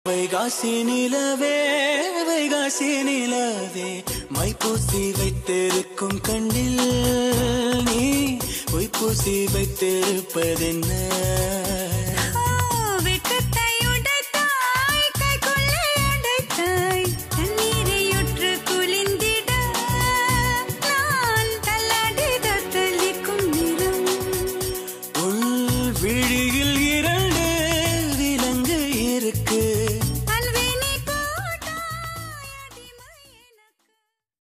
வைகாசி நிலவே வைகாசி நிலவே மைப்பூசி வைத்திருக்கும் கண்ணில் நீ பொய்ப்பூசி வைத்திருப்பதென்ன? விழியில்